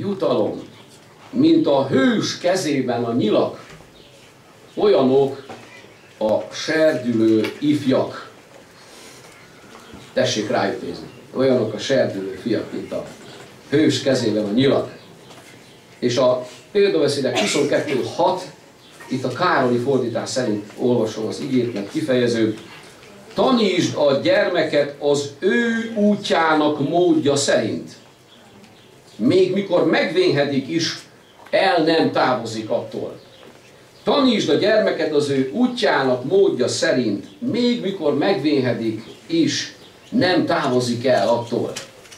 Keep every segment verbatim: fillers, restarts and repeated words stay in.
jutalom, mint a hős kezében a nyilak, olyanok a serdülő ifjak. Tessék rájuk nézni. Olyanok a serdülő fiak, mint a hős kezében a nyilak. És a példabeszédek huszonkettő hat, itt a Károli fordítás szerint olvasom az igét, mert kifejező. Tanítsd a gyermeket az ő útjának módja szerint. Még mikor megvénhedik is, el nem távozik attól. Tanítsd a gyermeket az ő útjának módja szerint, még mikor megvénhedik is, nem távozik el attól.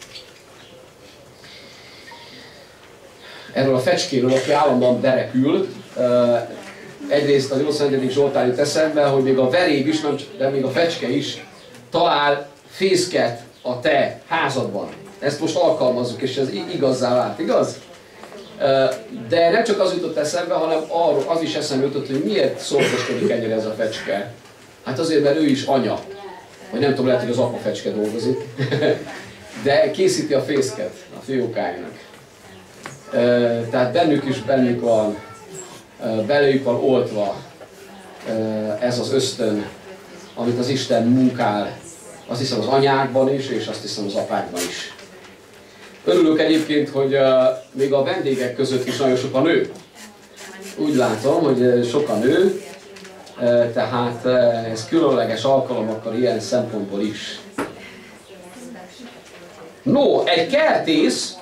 Erről a fecskéről, aki állandóan berekül, egyrészt a nyolcvannegyedik Zsoltár jut eszembe, hogy még a veréb is, de még a fecske is talál fészket a te házadban. Ezt most alkalmazzuk, és ez igazzá vált, igaz? De nem csak az jutott eszembe, hanem arról az is eszembe jutott, hogy miért szorgoskodik ennyire ez a fecske. Hát azért, mert ő is anya. Vagy nem tudom, lehet, hogy az apa fecske dolgozik. De készíti a fészket a fiókáinak. Tehát bennük is bennük van, belőjük van oltva ez az ösztön, amit az Isten munkál, azt hiszem az anyákban is, és azt hiszem az apákban is. Örülök egyébként, hogy még a vendégek között is nagyon sok a nő. Úgy látom, hogy sok a nő, tehát ez különleges alkalom akkor ilyen szempontból is. No, egy kertész,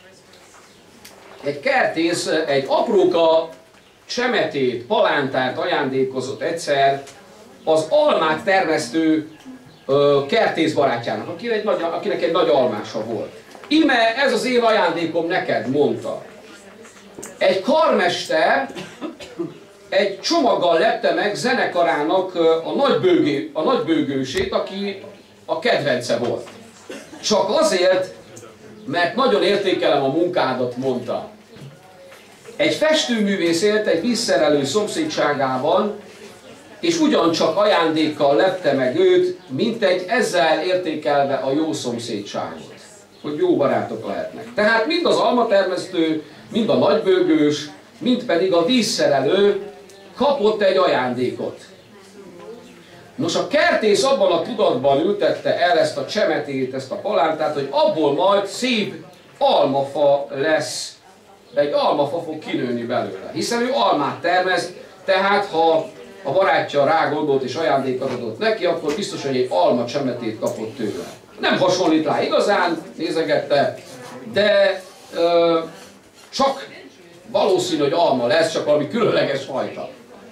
egy kertész egy apróka csemetét, palántát ajándékozott egyszer az almát termesztő kertész barátjának, akinek egy nagy, akinek egy nagy almása volt. Íme ez az én ajándékom neked, mondta. Egy karmester egy csomaggal lepte meg zenekarának a nagybőgő, a nagybőgősét, aki a kedvence volt. Csak azért, mert nagyon értékelem a munkádat, mondta. Egy festőművész élt egy vízszerelő szomszédságában, és ugyancsak ajándékkal lepte meg őt, mint egy ezzel értékelve a jó szomszédságot, hogy jó barátok lehetnek. Tehát mind az almatermesztő, mind a nagybőgős, mind pedig a vízszerelő kapott egy ajándékot. Nos, a kertész abban a tudatban ültette el ezt a csemetét, ezt a palántát, hogy abból majd szép almafa lesz, egy almafa fog kinőni belőle. Hiszen ő almát termeszt, tehát ha a barátja rá gondolt és ajándékot adott neki, akkor biztos, hogy egy alma csemetét kapott tőle. Nem hasonlít rá igazán, nézegette, de ö, csak valószínű, hogy alma lesz, csak valami különleges fajta.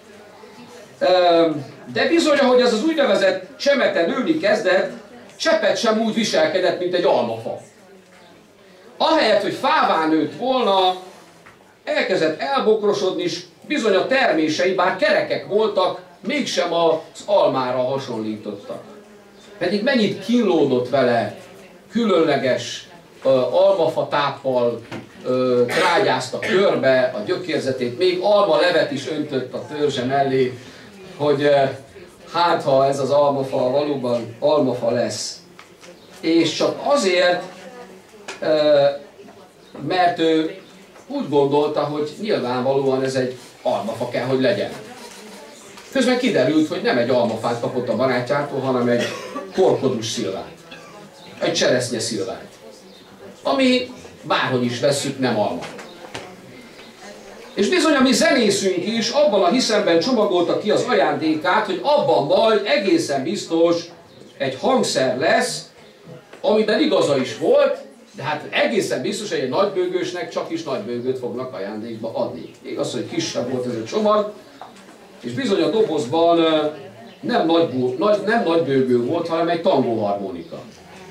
Ö, de bizony, hogy ez az úgynevezett csemete nőni kezdett, cseppet sem úgy viselkedett, mint egy almafa. Ahelyett, hogy fává nőtt volna, elkezdett elbokrosodni, és bizony a termései, bár kerekek voltak, mégsem az almára hasonlítottak. Pedig mennyit kínlódott vele, különleges uh, almafa táppal uh, trágyázta körbe a gyökérzetét, még alma levet is öntött a törzse mellé, hogy uh, hát ha ez az almafa valóban almafa lesz. És csak azért, uh, mert ő úgy gondolta, hogy nyilvánvalóan ez egy almafa kell, hogy legyen. Közben kiderült, hogy nem egy almafát kapott a barátjától, hanem egy korkodus szilvát. Egy cseresznye szilvát. Ami bárhogy is vesszük, nem alma. És bizony a mi zenészünk is abban a hiszemben csomagolta ki az ajándékát, hogy abban majd egészen biztos egy hangszer lesz, amiben igaza is volt, de hát egészen biztos, hogy egy nagybőgősnek csak is nagybőgőt fognak ajándékba adni. Igaz, hogy kisebb volt ez a csomag, és bizony a dobozban nem nagy, nagy, nem nagybőgő volt, hanem egy tangóharmonika.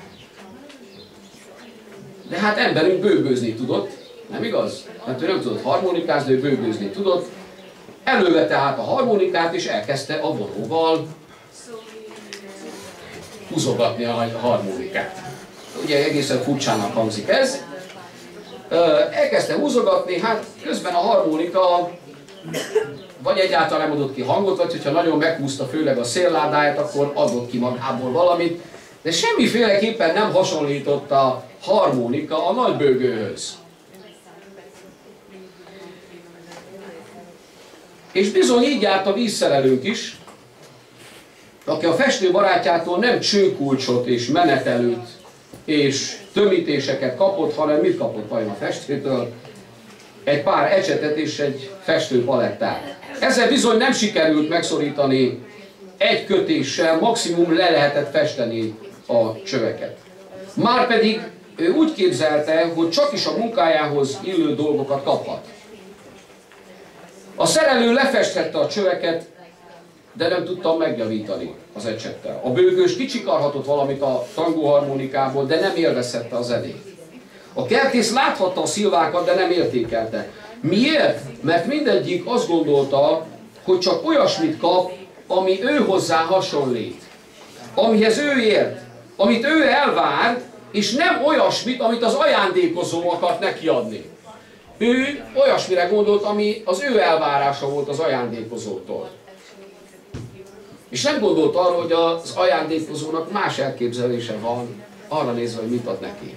De hát emberünk bőgőzni tudott, nem igaz? Hát ő nem tudott harmonikázni, ő bőgőzni tudott. Elővette tehát a harmonikát, és elkezdte a vonóval húzogatni a harmonikát. Ugye egészen furcsának hangzik ez. Elkezdte húzogatni, hát közben a harmonika vagy egyáltalán nem adott ki hangot, vagy hogyha nagyon meghúzta főleg a szélládáját, akkor adott ki magából valamit, de semmiféleképpen nem hasonlított a harmonika a nagybőgőhöz. És bizony így járt a vízszerelőnk is, aki a festő barátjától nem csőkulcsot és menetelőt és tömítéseket kapott, hanem mit kapott vajon a festőtől? Egy pár ecsetet és egy festőpalettát. Ezzel bizony nem sikerült megszorítani egy kötéssel, maximum le lehetett festeni a csöveket. Márpedig ő úgy képzelte, hogy csak is a munkájához illő dolgokat kaphat. A szerelő lefestette a csöveket, de nem tudtam megjavítani az ecsettel. A bőgős kicsikarhatott valamit a tangóharmonikából, de nem élvezhette a zenét. A kertész láthatta a szilvákat, de nem értékelte. Miért? Mert mindegyik azt gondolta, hogy csak olyasmit kap, ami ő hozzá hasonlít. Amihez ő ért, amit ő elvár, és nem olyasmit, amit az ajándékozó akart neki adni. Ő olyasmire gondolt, ami az ő elvárása volt az ajándékozótól. És nem gondolt arra, hogy az ajándékozónak más elképzelése van, arra nézve, hogy mit ad neki.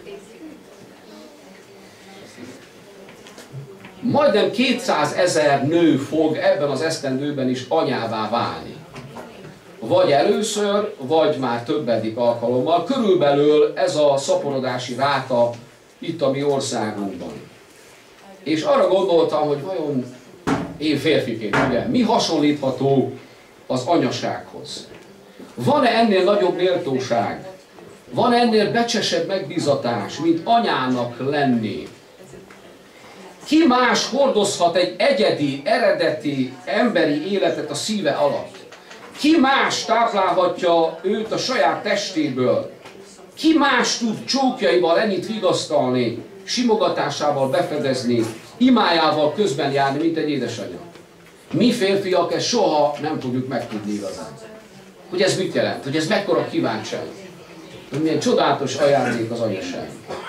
Majdnem kétszázezer nő fog ebben az esztendőben is anyává válni. Vagy először, vagy már többedik alkalommal. Körülbelül ez a szaporodási ráta itt a mi országunkban. És arra gondoltam, hogy vajon én férfiként, ugye, mi hasonlítható az anyasághoz? Van-e ennél nagyobb méltóság? Van ennél becsesebb megbízatás, mint anyának lenni? Ki más hordozhat egy egyedi, eredeti, emberi életet a szíve alatt? Ki más táplálhatja őt a saját testéből? Ki más tud csókjaival ennyit vigasztalni, simogatásával befedezni, imájával közben járni, mint egy édesanyja? Mi férfiak ezt soha nem tudjuk megtudni igazán. Hogy ez mit jelent? Hogy ez mekkora kíváncsiság? Hogy milyen csodálatos ajándék az anyaság.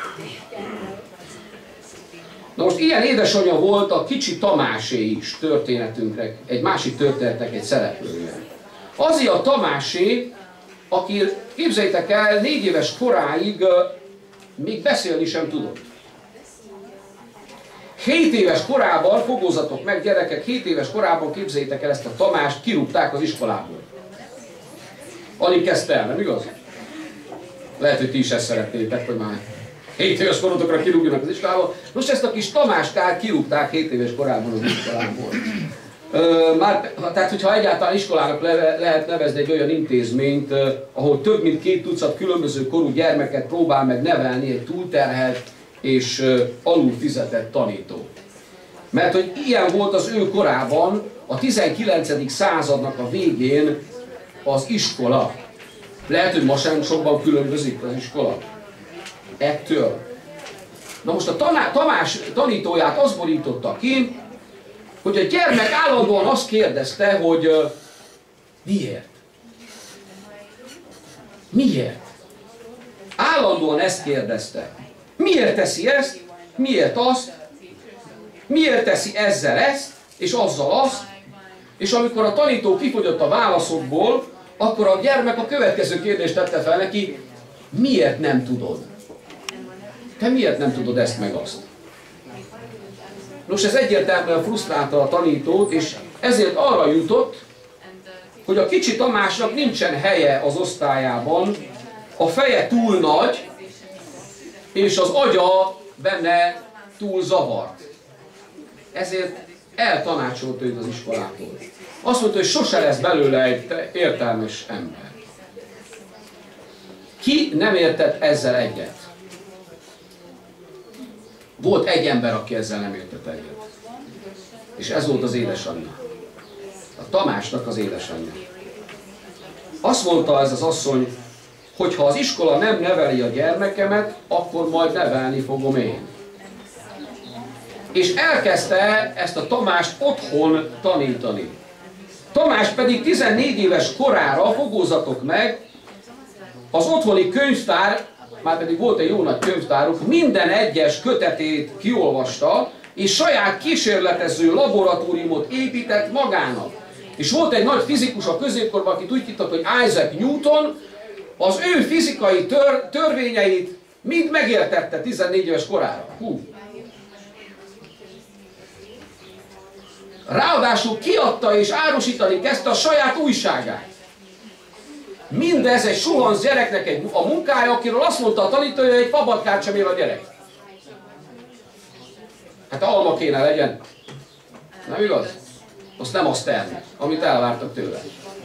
Na most ilyen édesanyja volt a kicsi Tamásé is történetünkre, egy másik történetnek egy szereplője. Azért a Tamásé, aki, képzeljétek el, négy éves koráig uh, még beszélni sem tudott. Hét éves korában, fogózatok meg gyerekek, hét éves korában képzeljétek el ezt a Tamást, kirúgták az iskolából. Alig kezdte el, nem igaz? Lehet, hogy ti is ezt szeretnétek, hogy már hét éves korotokra kirúgjanak az iskolából. Most ezt a kis Tamáskát kirúgták hét éves korában az iskolából. Ö, már, tehát, hogyha egyáltalán iskolának le, lehet nevezni egy olyan intézményt, uh, ahol több mint két tucat különböző korú gyermeket próbál meg nevelni egy túlterhelt és uh, alul fizetett tanító. Mert hogy ilyen volt az ő korában, a tizenkilencedik századnak a végén az iskola. Lehet, hogy ma sem sokban különbözik az iskola ettől. Na most a taná, Tamás tanítóját az borította ki, hogy a gyermek állandóan azt kérdezte, hogy uh, miért? Miért? Állandóan ezt kérdezte. Miért teszi ezt? Miért azt? Miért teszi ezzel ezt? És azzal azt? És amikor a tanító kifogyott a válaszokból, akkor a gyermek a következő kérdést tette fel neki, miért nem tudod? Te miért nem tudod ezt meg azt? Nos, ez egyértelműen frusztrálta a tanítót, és ezért arra jutott, hogy a kicsi Tamásnak nincsen helye az osztályában, a feje túl nagy, és az agya benne túl zavart. Ezért eltanácsolt őt az iskolától. Azt mondta, hogy sose lesz belőle egy értelmes ember. Ki nem értett ezzel egyet? Volt egy ember, aki ezzel nem értett egyet. És ez volt az édesanyja. A Tamásnak az édesanyja. Azt mondta ez az asszony, hogy ha az iskola nem neveli a gyermekemet, akkor majd nevelni fogom én. És elkezdte ezt a Tamást otthon tanítani. Tamás pedig tizennégy éves korára, fogózatok meg, az otthoni könyvtár, már pedig volt egy jó nagy könyvtáruk, minden egyes kötetét kiolvasta, és saját kísérletező laboratóriumot épített magának. És volt egy nagy fizikus a középkorban, akit úgy hívtak, hogy Isaac Newton, az ő fizikai tör, törvényeit mind megértette tizennégy éves korára. Hú. Ráadásul kiadta és árusítani kezdte a saját újságát. Mindez egy suhanc gyereknek egy, a munkája, akiről azt mondta a tanítója, hogy egy fabatkát sem ér a gyerek. Hát alma kéne legyen. Nem igaz? Azt nem azt termel, amit elvártak tőle.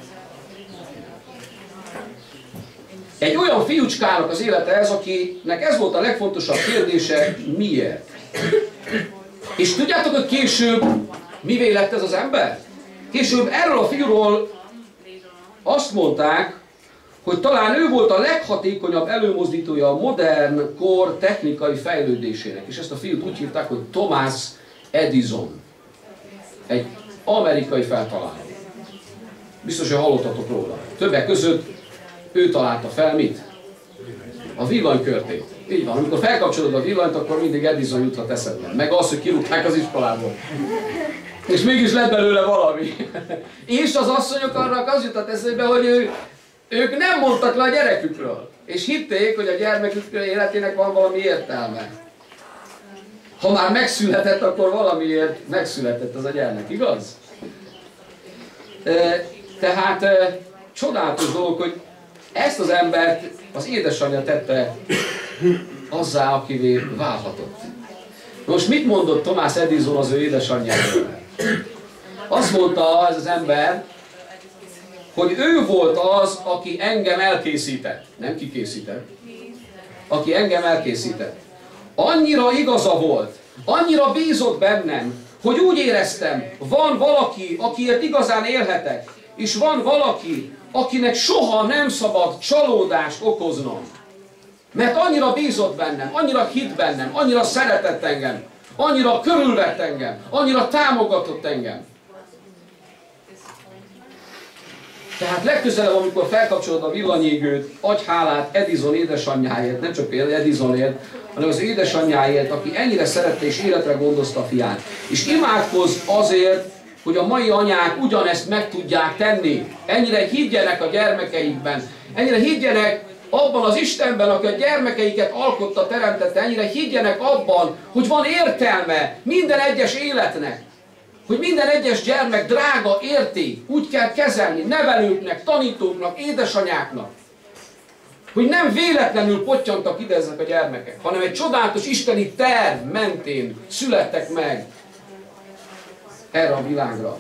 Egy olyan fiúcskának az élete ez, akinek ez volt a legfontosabb kérdése, miért? És tudjátok, hogy később mivé lett ez az ember? Később erről a fiúról azt mondták, hogy talán ő volt a leghatékonyabb előmozdítója a modern kor technikai fejlődésének. És ezt a fiút úgy hívták, hogy Thomas Edison. Egy amerikai feltaláló. Biztos, hogy hallottatok róla. Többek között ő találta fel mit? A villanykörtét. Így van, amikor felkapcsolod a villanyt, akkor mindig Edison juthat eszedbe. Meg az, hogy kirúgták az iskolából. És mégis lett belőle valami. És az asszonyok arra az jutott eszébe, hogy ő, ők nem mondtak le a gyerekükről. És hitték, hogy a gyermekük életének van valami értelme. Ha már megszületett, akkor valamiért megszületett az a gyermek, igaz? Tehát csodálatos dolog, hogy ezt az embert az édesanyja tette azzá, akivé válhatott. Most mit mondott Thomas Edison az ő édesanyjáról? Azt mondta ez az ember, hogy ő volt az, aki engem elkészített. Nem kikészített. Aki engem elkészített. Annyira igaza volt, annyira bízott bennem, hogy úgy éreztem, van valaki, akiért igazán élhetek, és van valaki, akinek soha nem szabad csalódást okoznom. Mert annyira bízott bennem, annyira hitt bennem, annyira szeretett engem, annyira körülvett engem, annyira támogatott engem. Tehát legközelebb, amikor felkapcsolod a villanyégőt, adj hálát Edison édesanyjáért, nem csak Edisonért, hanem az édesanyjáért, aki ennyire szerette és életre gondozta a fiát. És imádkozz azért, hogy a mai anyák ugyanezt meg tudják tenni. Ennyire higgyenek a gyermekeikben. Ennyire higgyenek abban az Istenben, aki a gyermekeiket alkotta, teremtette. Ennyire higgyenek abban, hogy van értelme minden egyes életnek. Hogy minden egyes gyermek drága érték. Úgy kell kezelni nevelőknek, tanítóknak, édesanyáknak. Hogy nem véletlenül pottyantak ide ezek a gyermekek, hanem egy csodálatos isteni terv mentén születtek meg erre a világra.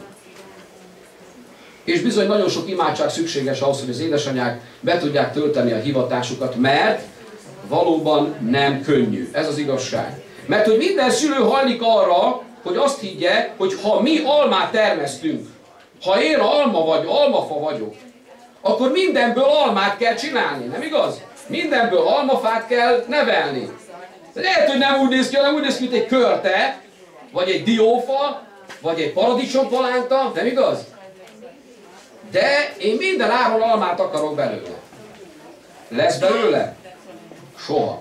És bizony nagyon sok imádság szükséges ahhoz, hogy az édesanyák be tudják tölteni a hivatásukat, mert valóban nem könnyű. Ez az igazság. Mert hogy minden szülő hajlik arra, hogy azt higgye, hogy ha mi almát termesztünk, ha én alma vagy, almafa vagyok, akkor mindenből almát kell csinálni, nem igaz? Mindenből almafát kell nevelni. De lehet, hogy nem úgy néz ki, hanem úgy néz ki, mint egy körte, vagy egy diófa, vagy egy paradicsompalánta, nem igaz? De én minden áron almát akarok belőle. Lesz belőle? Soha.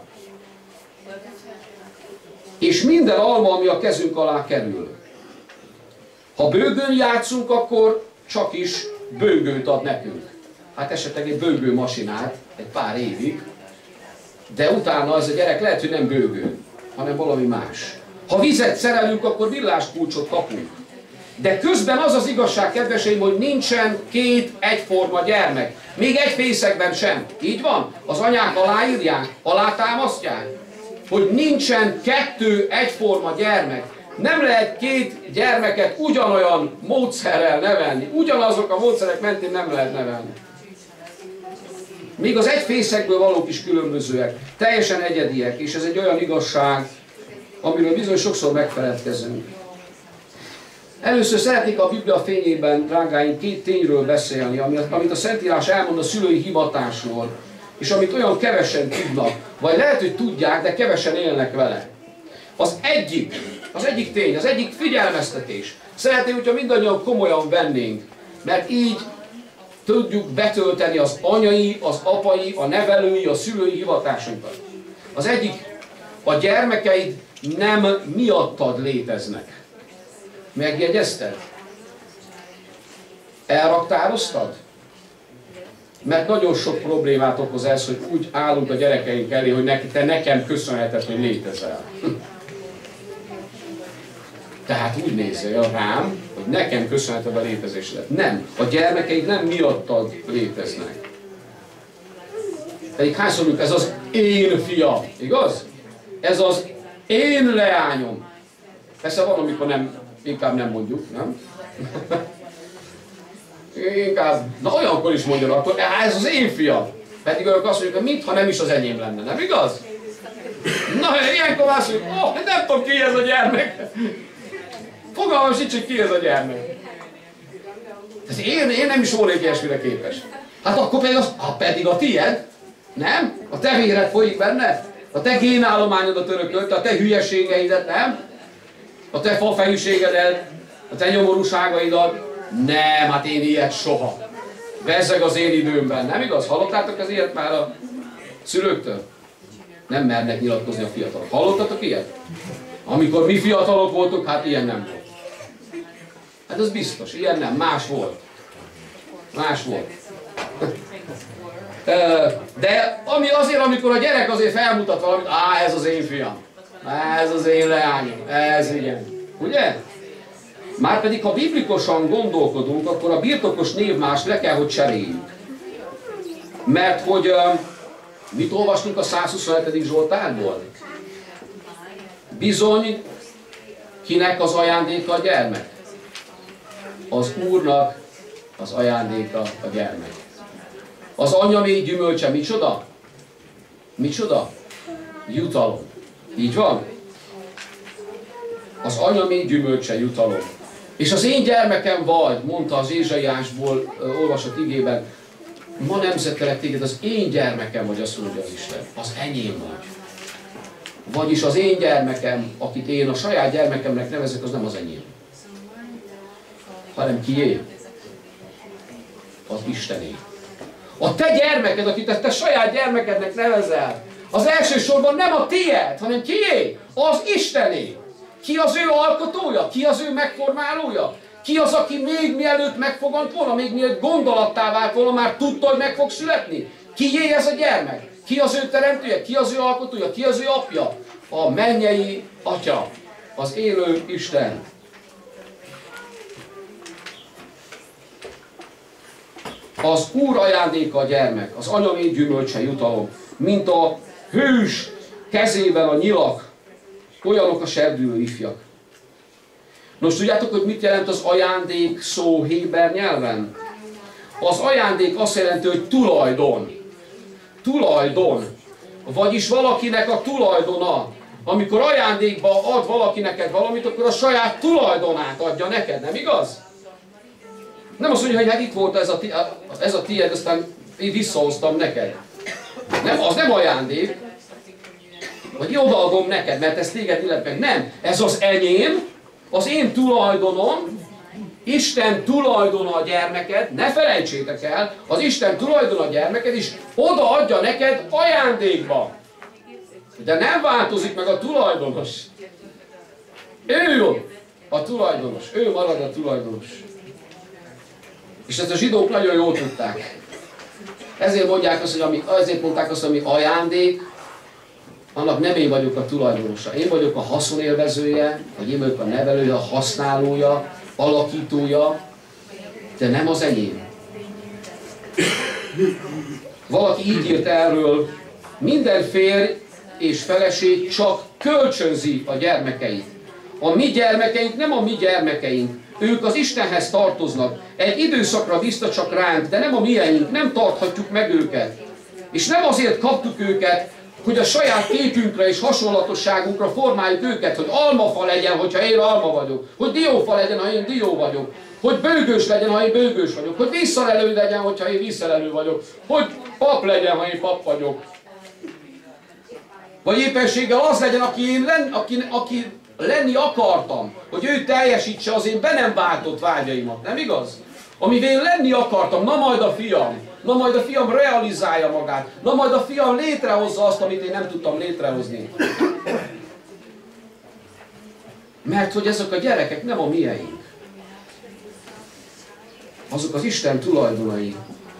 És minden alma, ami a kezünk alá kerül. Ha bőgőn játszunk, akkor csak is bőgőt ad nekünk. Hát esetleg egy bőgő masinát, egy pár évig, de utána az a gyerek lehet, hogy nem bőgő, hanem valami más. Ha vizet szerelünk, akkor villáskulcsot kapunk. De közben az az igazság, kedveseim, hogy nincsen két egyforma gyermek. Még egy fészekben sem. Így van? Az anyák aláírják, alátámasztják, hogy nincsen kettő egyforma gyermek. Nem lehet két gyermeket ugyanolyan módszerrel nevelni. Ugyanazok a módszerek mentén nem lehet nevelni. Még az egyfészekből valók is különbözőek, teljesen egyediek, és ez egy olyan igazság, amiről bizony sokszor megfeledkezünk. Először szeretnék a Biblia fényében, drágáim, két tényről beszélni, amit a Szentírás elmond a szülői hivatásról, és amit olyan kevesen tudnak, vagy lehet, hogy tudják, de kevesen élnek vele. Az egyik, az egyik tény, az egyik figyelmeztetés. Szeretném, hogyha mindannyian komolyan vennénk, mert így tudjuk betölteni az anyai, az apai, a nevelői, a szülői hivatásunkat. Az egyik, a gyermekeid nem miattad léteznek. Megjegyezted? Elraktároztad? Mert nagyon sok problémát okoz ez, hogy úgy állunk a gyerekeink elé, hogy te nekem köszönheted, hogy létezel. Tehát úgy nézzél rám, hogy nekem köszönheted a létezésedet. Nem. A gyermekeid nem miattad léteznek. Pedig hányszor mondjuk, ez az én fiam, igaz? Ez az én leányom. Persze van, amikor nem, inkább nem mondjuk, nem? Inkább, na olyankor is mondjon, akkor ez az én fiam. Pedig ők azt mondjuk, hogy mintha nem is az enyém lenne, nem igaz? Na, ilyenkor azt mondjuk, oh, nem tudom ki ez a gyermek. Fogalmam sincs, hogy ki ez a gyermek. Ez én, én nem is volnék ilyesmire képes. Hát akkor pedig, az, ah, pedig a tied, nem? A te véred folyik benne? A te génállományodat örökölte, a te hülyeségeidet, nem? A te fafejűségedet, a te nyomorúságaidat. Nem, hát én ilyet soha. Bezzeg az én időmben, nem igaz? Hallottátok az ilyet már a szülőktől? Nem mernek nyilatkozni a fiatalok. Hallottatok ilyet? Amikor mi fiatalok voltunk, hát ilyen nem volt. Hát az biztos, ilyen nem, más volt. Más volt. De ami azért, amikor a gyerek azért felmutat valamit, á, ez az én fiam, ez az én leányom, ez igen. Ugye? Márpedig, ha biblikusan gondolkodunk, akkor a birtokos névmást le kell, hogy cseréljük. Mert hogy mit olvastunk a százhuszonhetedik Zsoltárból? Bizony, kinek az ajándéka a gyermek? Az Úrnak az ajándéka a gyermek. Az anya mély gyümölcse micsoda? Micsoda? Jutalom. Így van? Az anya mély gyümölcse jutalom. És az én gyermekem vagy, mondta az Ézsaiásból uh, olvasott igében, ma nemzettelek téged, az én gyermekem vagy, azt mondja az Isten. Az enyém vagy. Vagyis az én gyermekem, akit én a saját gyermekemnek nevezek, az nem az enyém. Hanem kié? Az Istené. A te gyermeked, akit te saját gyermekednek nevezel, az elsősorban nem a tiéd, hanem kié? Az Istené. Ki az ő alkotója? Ki az ő megformálója? Ki az, aki még mielőtt megfogant volna, még mielőtt gondolattá vált volna, már tudta, hogy meg fog születni? Kié ez a gyermek? Ki az ő teremtője? Ki az ő alkotója? Ki az ő apja? A mennyei Atya, az élő Isten. Az Úr ajándéka a gyermek, az anya mély gyümölcse jutalom, mint a hős kezében a nyilak, olyanok a serdülő ifjak. Nos, tudjátok, hogy mit jelent az ajándék szó héber nyelven? Az ajándék azt jelenti, hogy tulajdon. Tulajdon. Vagyis valakinek a tulajdona. Amikor ajándékba ad valaki neked valamit, akkor a saját tulajdonát adja neked, nem igaz? Nem azt mondja, hogy hát itt volt ez a, ti, ez a tiéd, aztán én visszahoztam neked. Nem, az nem ajándék. Vagy odaadom neked, mert ez téged illet meg. Nem, ez az enyém, az én tulajdonom, Isten tulajdona a gyermeked, ne felejtsétek el, az Isten tulajdona a gyermeked is odaadja neked ajándékba. De nem változik meg a tulajdonos. Ő a tulajdonos, ő marad a tulajdonos. És ezt a zsidók nagyon jól tudták. Ezért mondják azt, hogy ami, ezért mondták azt, ami ajándék, annak nem én vagyok a tulajdonosa. Én vagyok a haszonélvezője, vagy én vagyok a nevelője, a használója, alakítója, de nem az enyém. Valaki így írt erről, minden férj és feleség csak kölcsönzi a gyermekeit. A mi gyermekeink nem a mi gyermekeink. Ők az Istenhez tartoznak. Egy időszakra vissza csak ránk, de nem a miénk, nem tarthatjuk meg őket. És nem azért kaptuk őket, hogy a saját képünkre és hasonlatosságunkra formáljuk őket, hogy almafa legyen, hogyha én alma vagyok, hogy diófa legyen, ha én dió vagyok, hogy bőgős legyen, ha én bőgős vagyok, hogy visszalelő legyen, hogyha én visszalelő vagyok, hogy pap legyen, ha én pap vagyok. Vagy éppenséggel az legyen, aki, én len, aki, aki lenni akartam, hogy ő teljesítse az én be nem váltott vágyaimat, nem igaz? Amivel én lenni akartam, na majd a fiam, na majd a fiam realizálja magát, na majd a fiam létrehozza azt, amit én nem tudtam létrehozni. Mert hogy ezek a gyerekek nem a mieink. Azok az Isten tulajdonai.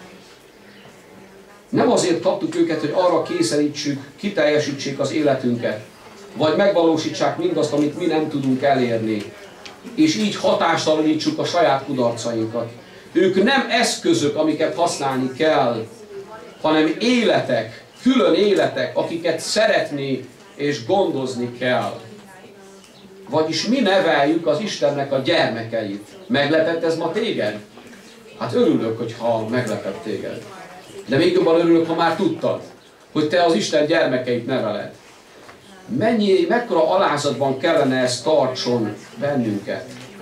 Nem azért kaptuk őket, hogy arra kényszerítsük, kiteljesítsék az életünket, vagy megvalósítsák mindazt, amit mi nem tudunk elérni, és így hatástalanítsuk a saját kudarcainkat. Ők nem eszközök, amiket használni kell, hanem életek, külön életek, akiket szeretni és gondozni kell. Vagyis mi neveljük az Istennek a gyermekeit. Meglepett ez ma téged? Hát örülök, hogyha meglepett téged. De még jobban örülök, ha már tudtad, hogy te az Isten gyermekeit neveled. Mennyi, mekkora alázatban kellene ez tartson bennünket.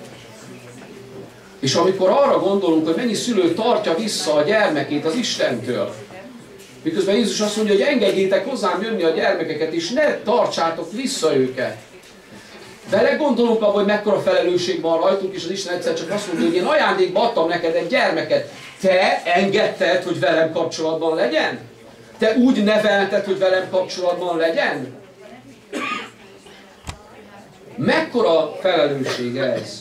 És amikor arra gondolunk, hogy mennyi szülő tartja vissza a gyermekét az Istentől, miközben Jézus azt mondja, hogy engedjétek hozzám jönni a gyermekeket, és ne tartsátok vissza őket. Belegondolunk abba, hogy mekkora felelősség van rajtunk, és az Isten egyszer csak azt mondja, hogy én ajándékba adtam neked egy gyermeket. Te engedted, hogy velem kapcsolatban legyen? Te úgy nevelted, hogy velem kapcsolatban legyen? Mekkora felelősség ez?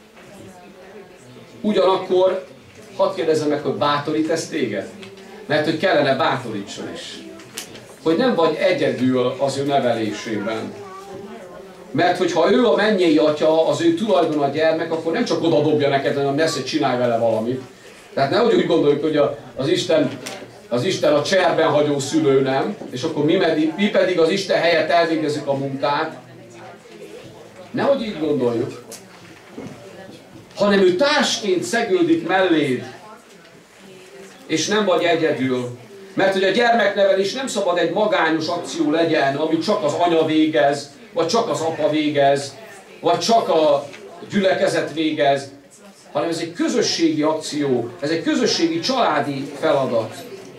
Ugyanakkor, hadd kérdezzem meg, hogy bátorít ez téged? Mert hogy kellene bátorítson is. Hogy nem vagy egyedül az ő nevelésében. Mert hogyha ő a mennyei atya, az ő tulajdon a gyermek, akkor nem csak oda dobja neked, hanem lesz, hogy csinálj vele valamit. Tehát nehogy úgy gondoljuk, hogy a, az, Isten, az Isten a cserben hagyó szülő, nem, és akkor mi, meddig, mi pedig az Isten helyett elvégezzük a munkát. Nehogy így gondoljuk. Hanem ő társként szegődik melléd, és nem vagy egyedül. Mert hogy a gyermeknevelés nem szabad egy magányos akció legyen, amit csak az anya végez, vagy csak az apa végez, vagy csak a gyülekezet végez, hanem ez egy közösségi akció, ez egy közösségi családi feladat.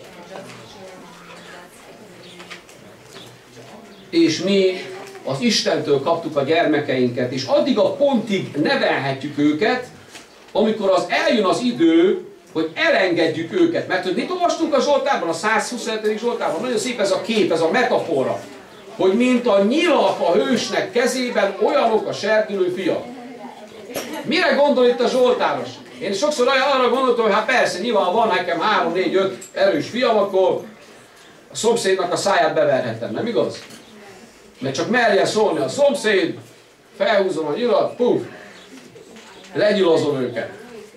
És mi az Istentől kaptuk a gyermekeinket, és addig a pontig nevelhetjük őket, amikor az eljön az idő, hogy elengedjük őket. Mert hogy mit olvastunk a Zsoltárban, a százhuszonhetedik Zsoltárban? Nagyon szép ez a kép, ez a metafora. Hogy mint a nyilak a hősnek kezében, olyanok a serdülő fiak. Mire gondol itt a Zsoltáros? Én sokszor arra gondoltam, hogy hát persze, nyilván van nekem három, négy, öt erős fiam, akkor a szomszédnak a száját beverhetem, nem igaz? Mert csak merjen szólni a szomszéd, felhúzom a nyilat, puf, legyilazom őket.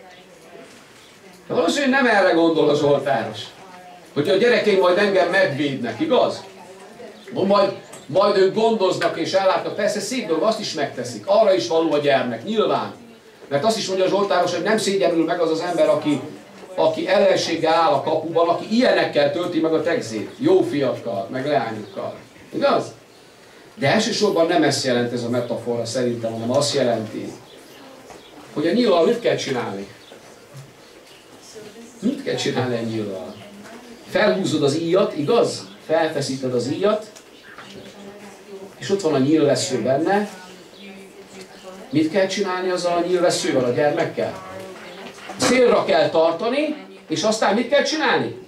De valószínűleg nem erre gondol a Zsoltáros. Hogy a gyerekeim majd engem megvédnek, igaz? Majd, majd ők gondoznak és ellátnak. Persze szép dolog, azt is megteszik. Arra is való a gyermek, nyilván. Mert azt is mondja a Zsoltáros, hogy nem szégyenül meg az az ember, aki, aki ellenséggel áll a kapuban, aki ilyenekkel tölti meg a tegzét. Jó fiakkal, meg leányokkal. Igaz? De elsősorban nem ezt jelent ez a metafora szerintem, hanem azt jelenti, hogy a nyíllal mit kell csinálni? Mit kell csinálni a nyíllal? Felhúzod az íjat, igaz? Felfeszíted az íjat, és ott van a nyílvesző benne. Mit kell csinálni azzal a nyílveszővel, a gyermekkel? Célra kell tartani, és aztán mit kell csinálni?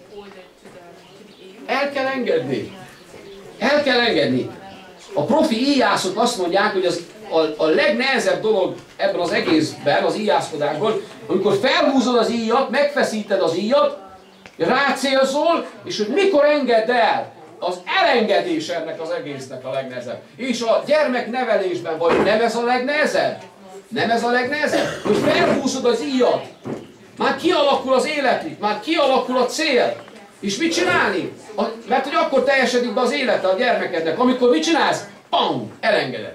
El kell engedni. El kell engedni. A profi íjászok azt mondják, hogy az, a, a legnehezebb dolog ebben az egészben, az íjászkodásban, amikor felhúzod az íjat, megfeszíted az íjat, rácélzol, és hogy mikor engedd el. Az elengedés ennek az egésznek a legnehezebb. És a gyermeknevelésben vagy nem ez a legnehezebb? Nem ez a legnehezebb? Hogy felhúzod az íjat. Már kialakul az életük, már kialakul a cél. És mit csinálni? A, mert hogy akkor teljesedik be az élete a gyermekednek. Amikor mit csinálsz? Pam! Elengeded.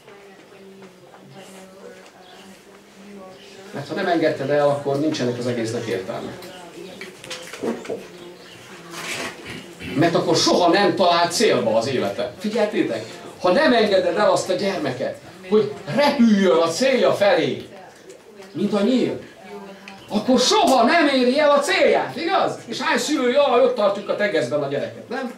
Mert ha nem engedted el, akkor nincsenek az egésznek értelme. Mert akkor soha nem talál célba az élete. Figyeltétek? Ha nem engeded el azt a gyermeket, hogy repüljön a célja felé, mint a nyíl, akkor soha nem éri el a célját, igaz? És hány szülő, jaj, ott tartjuk a tegezben a gyereket, nem?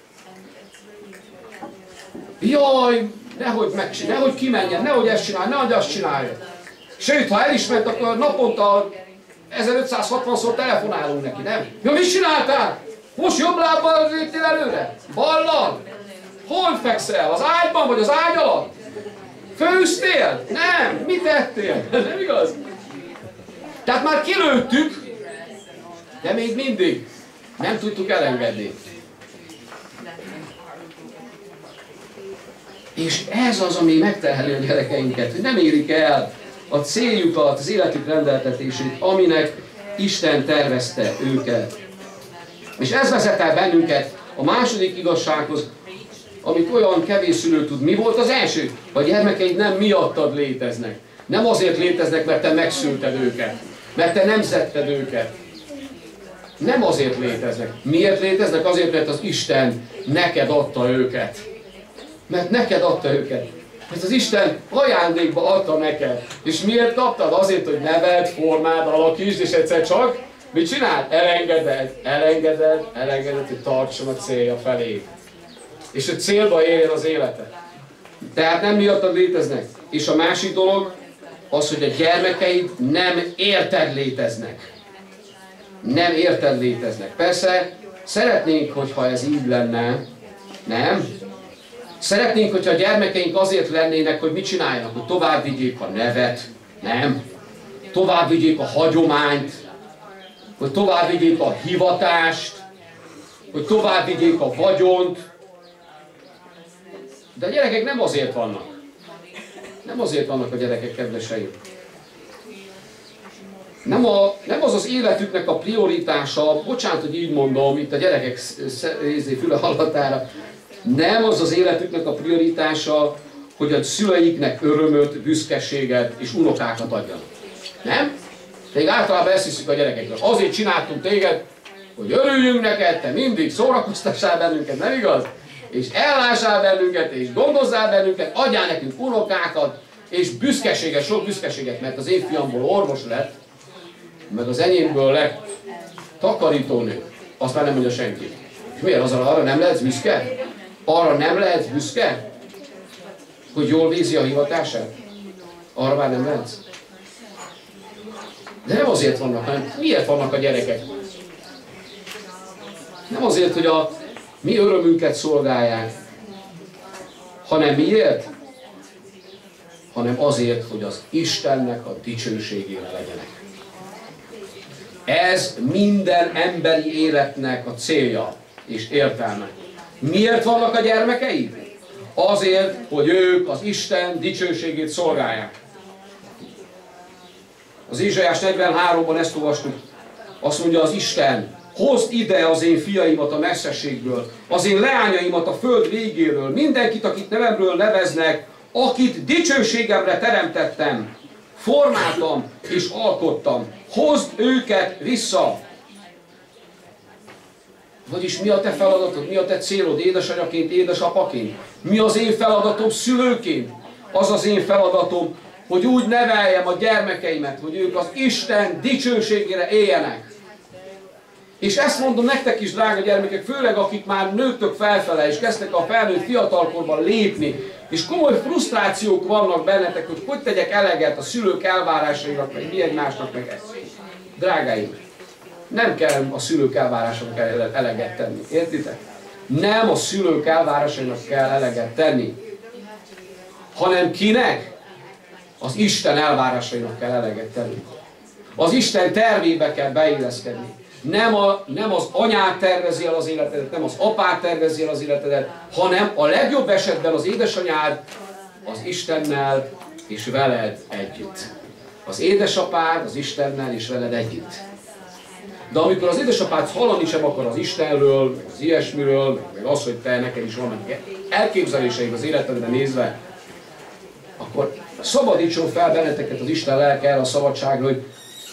Jaj, nehogy megcsinálj, nehogy kimenjen, nehogy ezt csinálj, nehogy azt csinálja. Sőt, ha el is ment, akkor naponta ezerötszázhatvanszor telefonálunk neki, nem? Ja, mit csináltál? Most jobb lábbal léptél előre? Ballal? Hol fekszel? Az ágyban vagy az ágy alatt? Főztél? Nem. Mit tettél? Nem igaz? Tehát már kilőttük, de még mindig nem tudtuk elengedni. És ez az, ami megterheli a gyerekeinket, hogy nem érik el a céljukat, az életük rendeltetését, aminek Isten tervezte őket. És ez vezet el bennünket a második igazsághoz, amit olyan kevés szülő tud. Mi volt az első? A gyermekeid nem miattad léteznek. Nem azért léteznek, mert te megszülted őket. Mert te nemzetted őket. Nem azért léteznek. Miért léteznek? Azért, mert az Isten neked adta őket. Mert neked adta őket. Mert az Isten ajándékba adta neked. És miért kaptad? Azért, hogy neveld, formád, alakítsd, és egyszer csak mit csinál? Elengeded, elengeded, elengeded, hogy tartson a célja felé. És hogy célba érjen az élete. Tehát nem miattad léteznek. És a másik dolog az, hogy a gyermekeid nem érted léteznek. Nem érted léteznek. Persze szeretnénk, hogyha ez így lenne, nem? Szeretnénk, hogyha a gyermekeink azért lennének, hogy mit csináljanak, hogy tovább vigyék a nevet, nem? Tovább vigyék a hagyományt, hogy tovább vigyék a hivatást, hogy tovább vigyék a vagyont. De a gyerekek nem azért vannak. Nem azért vannak a gyerekek, kedveseim. Nem, a, nem az az életüknek a prioritása, bocsánat, hogy így mondom, itt a gyerekek füle hallatára, nem az az életüknek a prioritása, hogy a szüleiknek örömöt, büszkeséget és unokákat adjanak. Nem? Még általában ezt hiszük a gyerekeknek. Azért csináltunk téged, hogy örüljünk neked, te mindig szórakoztassál bennünket, nem igaz? És ellássál bennünket, és gondozzál bennünket, adjál nekünk unokákat, és büszkeséget, sok büszkeséget, mert az én fiamból orvos lett, meg az enyémből lett takarítónő. Azt már nem mondja senki. És miért? Az arra nem lehetsz büszke? Arra nem lehetsz büszke? Hogy jól végzi a hivatását? Arra már nem lehetsz? De nem azért vannak, hanem miért vannak a gyerekek? Nem azért, hogy a mi örömünket szolgálják, hanem miért? Hanem azért, hogy az Istennek a dicsőségére legyenek. Ez minden emberi életnek a célja és értelme. Miért vannak a gyermekeid? Azért, hogy ők az Isten dicsőségét szolgálják. Az Ézsaiás negyvenháromban ezt olvastuk. Azt mondja az Isten, hozd ide az én fiaimat a messzeségből, az én leányaimat a föld végéről, mindenkit, akit nevemről neveznek, akit dicsőségemre teremtettem, formáltam és alkottam. Hozd őket vissza! Vagyis mi a te feladatod, mi a te célod édesanyaként, édesapaként? Mi az én feladatom szülőként? Az az én feladatom, hogy úgy neveljem a gyermekeimet, hogy ők az Isten dicsőségére éljenek. És ezt mondom nektek is, drága gyermekek, főleg akik már nőttök felfele, és kezdtek a felnőtt fiatalkorban lépni, és komoly frusztrációk vannak bennetek, hogy hogy tegyek eleget a szülők elvárásainak, meg mi egymásnak, meg ezt. Drágáim, nem kell a szülők elvárásainak eleget tenni, értitek? Nem a szülők elvárásainak kell eleget tenni, hanem kinek? Az Isten elvárásainak kell eleget tenni. Az Isten tervébe kell beilleszkedni. Nem, a, nem az anyát tervezi el az életedet, nem az apát tervezi el az életedet, hanem a legjobb esetben az édesanyád az Istennel és veled együtt. Az édesapád az Istennel és veled együtt. De amikor az édesapád hallani sem akar az Istenről, meg az ilyesmiről, meg az, hogy te neked is vannak elképzeléseid az életedre nézve, akkor szabadítson fel benneteket az Isten lelke erre a szabadságra, hogy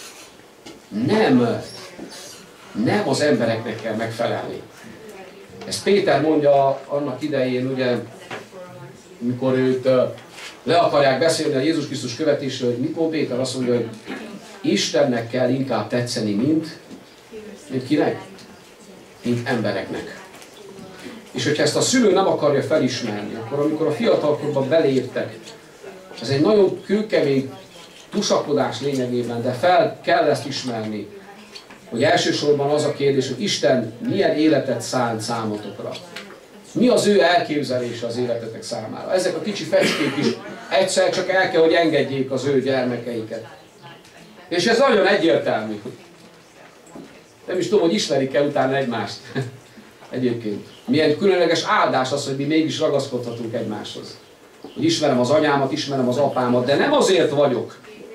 nem, nem az embereknek kell megfelelni. Ezt Péter mondja annak idején, ugye, amikor őt le akarják beszélni a Jézus Krisztus követésről, hogy mikor Péter azt mondja, hogy Istennek kell inkább tetszeni, mint, mint kinek? Mint embereknek. És hogyha ezt a szülő nem akarja felismerni, akkor amikor a fiatalkorban beléptek, ez egy nagyon kőkemény tusakodás lényegében, de fel kell ezt ismerni, hogy elsősorban az a kérdés, hogy Isten milyen életet szánt számotokra. Mi az ő elképzelése az életetek számára. Ezek a kicsi fecskék is egyszer csak el kell, hogy engedjék az ő gyermekeiket. És ez nagyon egyértelmű. Nem is tudom, hogy ismerik-e utána egymást. Egyébként. Milyen különleges áldás az, hogy mi mégis ragaszkodhatunk egymáshoz. Hogy ismerem az anyámat, ismerem az apámat, de nem azért vagyok,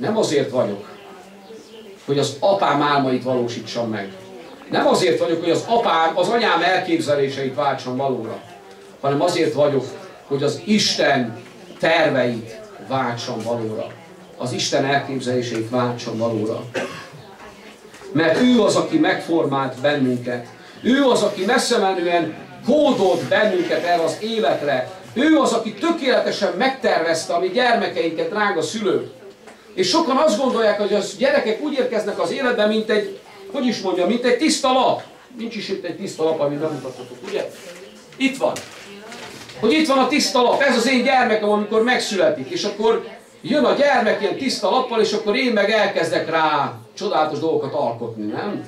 Nem azért vagyok, hogy az apám álmait valósítsam meg. Nem azért vagyok, hogy az apám, az anyám elképzeléseit váltsam valóra, hanem azért vagyok, hogy az Isten terveit váltsam valóra. Az Isten elképzeléseit váltsam valóra. Mert ő az, aki megformált bennünket. Ő az, aki messze menően kódolt bennünket erre az életre. Ő az, aki tökéletesen megtervezte a mi gyermekeinket, drága szülők. És sokan azt gondolják, hogy a gyerekek úgy érkeznek az életbe, mint egy, hogy is mondjam, mint egy tiszta lap. Nincs is itt egy tiszta lap, amit bemutathatok, ugye? Itt van. Hogy itt van a tiszta lap, ez az én gyermekem, amikor megszületik. És akkor jön a gyermek ilyen tiszta lappal, és akkor én meg elkezdek rá csodálatos dolgokat alkotni, nem?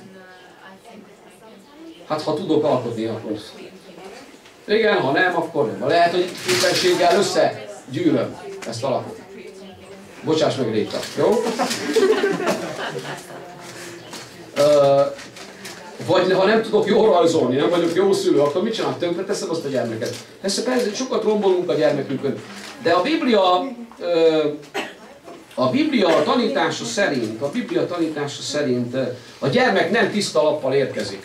Hát ha tudok alkotni, akkor... Igen, ha nem, akkor nem. Lehet, hogy képességgel összegyűröm ezt a lapot. Bocsáss meg, Réka, jó? uh, vagy ha nem tudok jól rajzolni, nem vagyok jó szülő, akkor mit csinálok? Tönkre teszem azt a gyermeket. Persze, persze, sokat rombolunk a gyermekünkön. De a Biblia, uh, a Biblia tanítása szerint, a Biblia tanítása szerint uh, a gyermek nem tiszta lappal érkezik.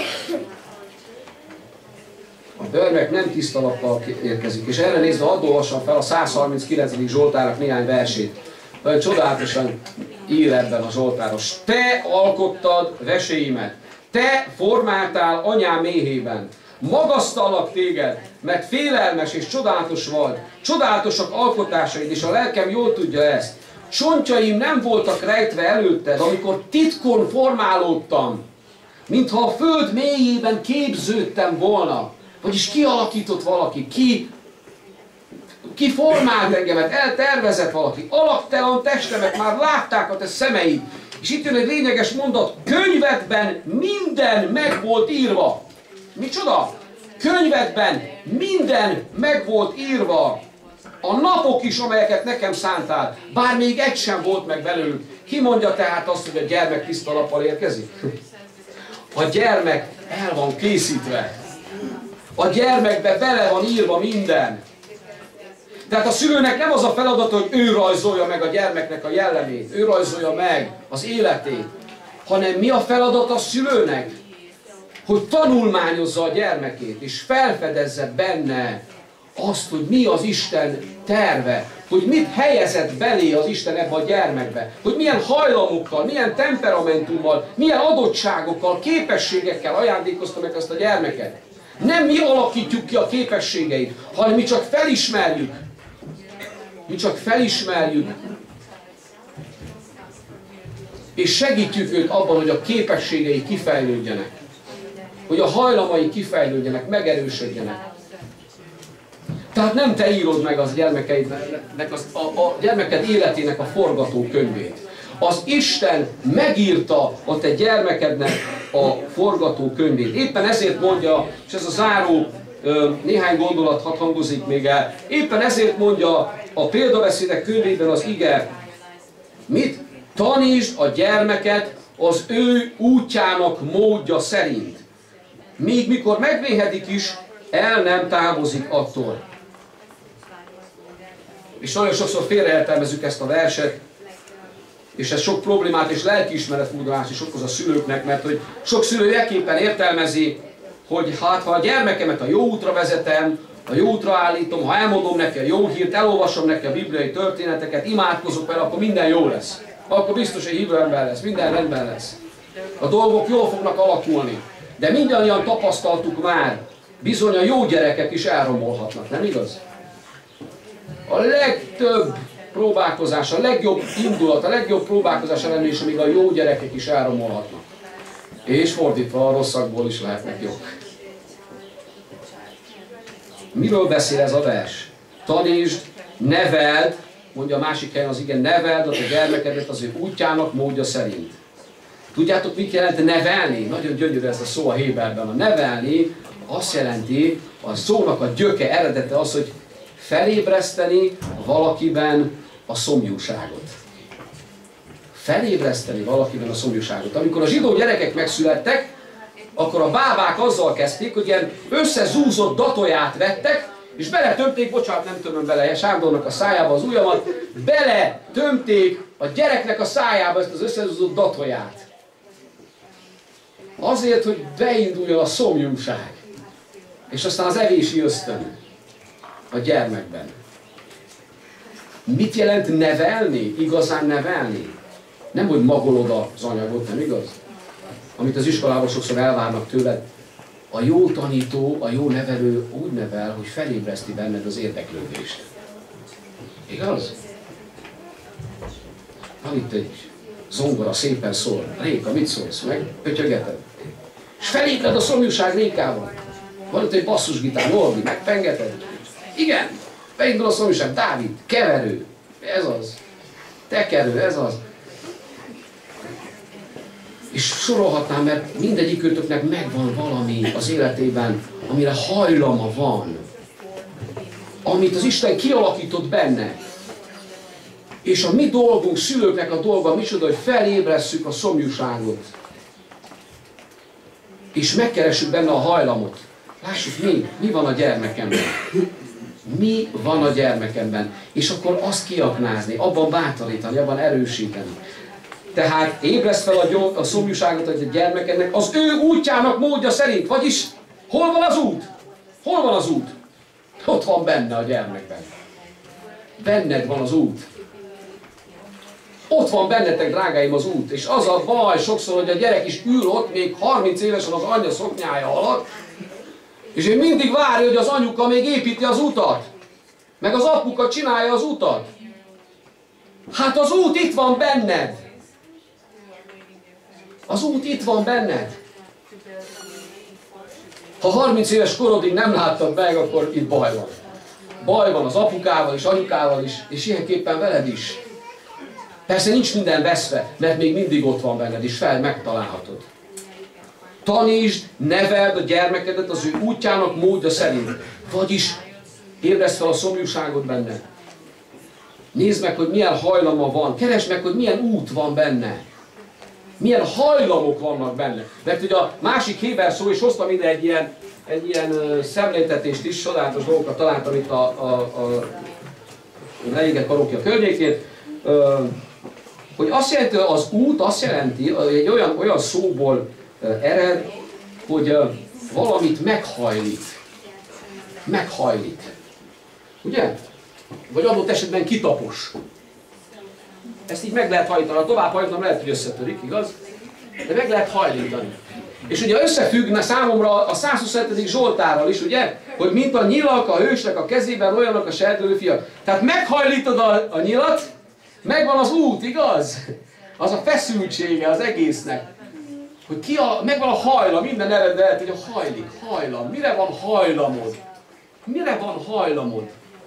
A gyermek nem tiszta lappal érkezik. És erre nézve hadd olvassam fel a száz harminckilencedik Zsoltárnak néhány versét. Olyan csodálatosan ír ebben a Zsoltáros. Te alkottad veséimet, te formáltál anyám méhében. Magasztallak téged, mert félelmes és csodálatos vagy. Csodálatosak alkotásaid, és a lelkem jól tudja ezt. Csontjaim nem voltak rejtve előtted, amikor titkon formálódtam, mintha a föld mélyében képződtem volna. Vagyis kialakított valaki, ki, ki formált engemet, eltervezett valaki, alaktalan testemet már látták a te szemeid. És itt jön egy lényeges mondat, könyvedben minden meg volt írva. Micsoda? Könyvedben minden meg volt írva. A napok is, amelyeket nekem szántál, bár még egy sem volt meg belőlük. Ki mondja tehát azt, hogy a gyermek tiszta lappal érkezik? A gyermek el van készítve. A gyermekbe bele van írva minden. Tehát a szülőnek nem az a feladat, hogy ő rajzolja meg a gyermeknek a jellemét, ő rajzolja meg az életét, hanem mi a feladat a szülőnek? Hogy tanulmányozza a gyermekét, és felfedezze benne azt, hogy mi az Isten terve, hogy mit helyezett belé az Isten ebbe a gyermekbe, hogy milyen hajlamokkal, milyen temperamentummal, milyen adottságokkal, képességekkel ajándékozta meg ezt a gyermeket. Nem mi alakítjuk ki a képességeit, hanem mi csak felismerjük. Mi csak felismerjük. És segítjük őt abban, hogy a képességei kifejlődjenek. Hogy a hajlamai kifejlődjenek, megerősödjenek. Tehát nem te írod meg az gyermekeidnek, az, a, a gyermeked életének a forgatókönyvét. Az Isten megírta a te gyermekednek a forgatókönyvét. Éppen ezért mondja, és ez a záró néhány gondolat hadd hangozik még el, éppen ezért mondja a példabeszédek könyvében az ige, mit? Tanítsd a gyermeket az ő útjának módja szerint. Míg mikor megvéhedik is, el nem távozik attól. És nagyon sokszor félreértelmezzük ezt a verset, és ez sok problémát és lelkiismeretfurdalást is okoz a szülőknek, mert hogy sok szülő ekképpen értelmezi, hogy hát ha a gyermekemet a jó útra vezetem, a jó útra állítom, ha elmondom neki a jó hírt, elolvasom neki a bibliai történeteket, imádkozok vele, akkor minden jó lesz. Akkor biztos, hogy hívő ember lesz, minden rendben lesz. A dolgok jól fognak alakulni. De mindannyian tapasztaltuk már, bizony a jó gyerekek is elromolhatnak, nem igaz? A legtöbb próbálkozás, a legjobb indulat, a legjobb próbálkozás ellenére is, amíg a jó gyerekek is elromolhatnak. És fordítva, a rosszakból is lehetnek jók. Miről beszél ez a vers? Tanítsd, neveld, mondja a másik helyen az igen, neveld a te gyermekedet az ő útjának, módja szerint. Tudjátok, mit jelent nevelni? Nagyon gyönyörű ez a szó a Héberben. A nevelni azt jelenti, a szónak a gyöke, eredete az, hogy felébreszteni valakiben a szomjúságot. Felébreszteni valakiben a szomjúságot. Amikor a zsidó gyerekek megszülettek, akkor a bábák azzal kezdték, hogy ilyen összezúzott datóját vettek, És beletömték, bocsánat, nem tömöm bele Sándornak a szájába az ujjamat, beletömték a gyereknek a szájába ezt az összehúzott datóját. Azért, hogy beinduljon a szomjúság. És aztán az evési ösztön a gyermekben. Mit jelent nevelni? Igazán nevelni? Nem, hogy magolod az anyagot, nem igaz? Amit az iskolában sokszor elvárnak tőled. A jó tanító, a jó nevelő úgy nevel, hogy felébreszti benned az érdeklődést. Igaz? Van itt egy zongora, szépen szól. Réka, mit szólsz meg? Pötyögeted. És felépred a szomjúság Rékával. Van itt egy basszusgitár, Norbi, megpengeted. Igen, beindul a szomjúság. Dávid, keverő. Ez az. Tekerő, ez az. És sorolhatnám, mert mindegyikőtöknek megvan valami az életében, amire hajlama van. Amit az Isten kialakított benne. És a mi dolgunk, szülőknek a dolga micsoda, hogy felébresszük a szomjúságot. És megkeressük benne a hajlamot. Lássuk, mi, mi van a gyermekemben. Mi van a gyermekemben. És akkor azt kiaknázni, abban bátorítani, abban erősíteni. Tehát ébreszt fel a, a szomjúságot a gyermekednek az ő útjának módja szerint. Vagyis, hol van az út? Hol van az út? Ott van benne a gyermekben. Benned van az út. Ott van bennetek, drágáim, az út. És az a baj sokszor, hogy a gyerek is ül ott, még harminc évesen az anyja szoknyája alatt, és én mindig várja, hogy az anyuka még építi az utat. Meg az apuka csinálja az utat. Hát az út itt van benned. Az út itt van benned. Ha harminc éves korodig nem láttad meg, akkor itt baj van. Baj van az apukával is, anyukával is, és ilyenképpen veled is. Persze nincs minden veszve, mert még mindig ott van benned, és fel megtalálhatod. Tanítsd, neveld a gyermekedet az ő útjának módja szerint. Vagyis ébreszt fel a szomjúságot benne. Nézd meg, hogy milyen hajlama van. Keresd meg, hogy milyen út van benne. Milyen hajlamok vannak benne. Mert ugye a másik Héber szó, és hoztam ide egy ilyen, egy ilyen uh, szemléltetést is, csodálatos dolgokat találtam itt a, a, a leégett parókia környékén, uh, hogy azt jelenti, az út azt jelenti, egy olyan, olyan szóból uh, ered, hogy uh, valamit meghajlít. Meghajlít. Ugye? Vagy adott esetben kitapos. Ezt így meg lehet hajlítani. Ha tovább hajlítanom, lehet, hogy összetörik, igaz? De meg lehet hajlítani. És ugye összefüggne számomra a százhuszonhetedik Zsoltárral is, ugye? Hogy mint a nyilak a hősnek a kezében, olyanok a serdülő fiak. Tehát meghajlítod a, a nyilat, megvan az út, igaz? Az a feszültsége az egésznek. Hogy ki a, megvan a hajlam, minden eredde lehet, hogy a hajlik, hajlam. Mire van hajlamod? Mire van hajlamod?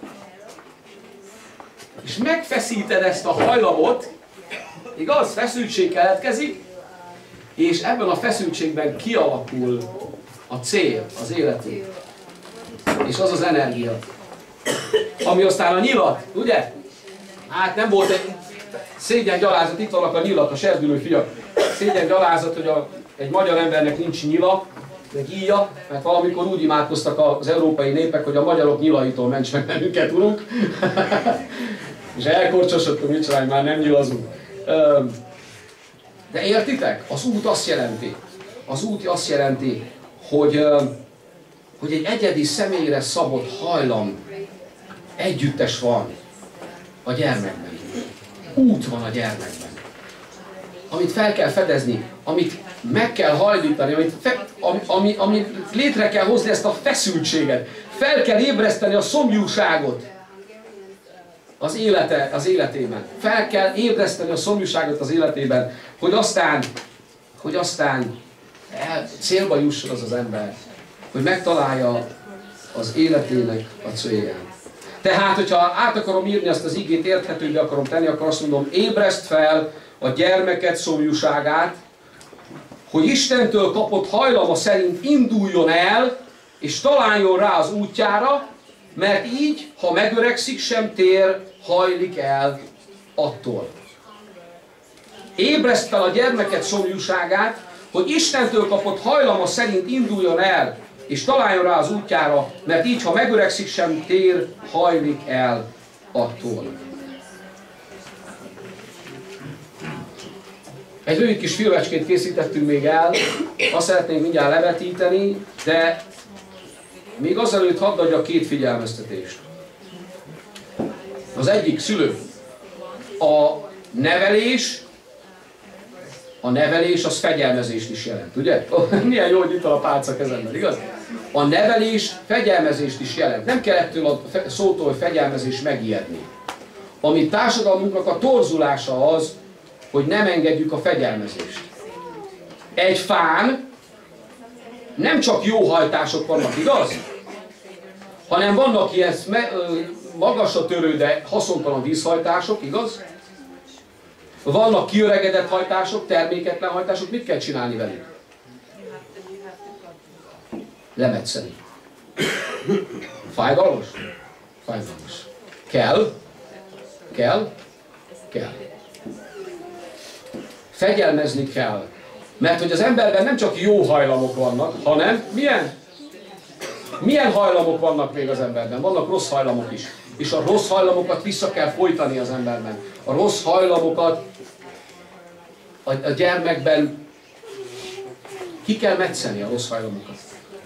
És megfeszíted ezt a hajlamot, igaz? Feszültség keletkezik, és ebben a feszültségben kialakul a cél, az életünk. És az az energia. Ami aztán a nyilat, ugye? Hát nem volt egy szégyen gyalázat, itt vannak a nyilak, a serdülő fiak. Szégyen gyalázat, hogy a, egy magyar embernek nincs nyila, meg íja, mert valamikor úgy imádkoztak az európai népek, hogy a magyarok nyilaitól ments meg bennünket, urunk. És elkorcsosodtunk, mit csinálj, már nem nyilazunk. De értitek? Az út azt jelenti, az út azt jelenti, hogy, hogy egy egyedi személyre szabott hajlam együttes van a gyermekben. Út van a gyermekben. Amit fel kell fedezni, amit meg kell hajlítani, amit, fe, ami, ami, ami létre kell hozni ezt a feszültséget. Fel kell ébreszteni a szomjúságot az, élete, az életében. Fel kell ébreszteni a szomjúságot az életében, hogy aztán, hogy aztán el, célba jusson az az ember, hogy megtalálja az életének a célját. Tehát, hogyha át akarom írni azt az igét, érthetőbbé akarom tenni, akkor azt mondom, ébreszt fel a gyermeket szomjúságát, hogy Istentől kapott hajlama szerint induljon el, és találjon rá az útjára, mert így, ha megöregszik, sem tér, hajlik el attól. Ébreszt fel a gyermeket szomjúságát, hogy Istentől kapott hajlama szerint induljon el, és találjon rá az útjára, mert így, ha megöregszik, sem tér, hajlik el attól. Egy rövid kis filmecskét készítettünk még el, azt szeretnénk mindjárt levetíteni, de még azelőtt hadd adjak két figyelmeztetést. Az egyik szülő. A nevelés, a nevelés az fegyelmezést is jelent, ugye? Milyen jó, hogy itt a pálca kezemben, igaz? A nevelés fegyelmezést is jelent. Nem kell ettől a szótól, hogy fegyelmezés megijedni. Ami társadalmunknak a torzulása az, hogy nem engedjük a fegyelmezést. Egy fán nem csak jó hajtások vannak, igaz? Hanem vannak ilyen magasra törő, de haszontalan vízhajtások, igaz? Vannak kiöregedett hajtások, terméketlen hajtások, mit kell csinálni velük? Lemetszeni. Fájdalmas? Fájdalmas. Kell? Kell? Kell. Fegyelmezni kell. Mert hogy az emberben nem csak jó hajlamok vannak, hanem milyen? Milyen hajlamok vannak még az emberben? Vannak rossz hajlamok is. És a rossz hajlamokat vissza kell folytani az emberben. A rossz hajlamokat a, a gyermekben ki kell metszeni a rossz hajlamokat.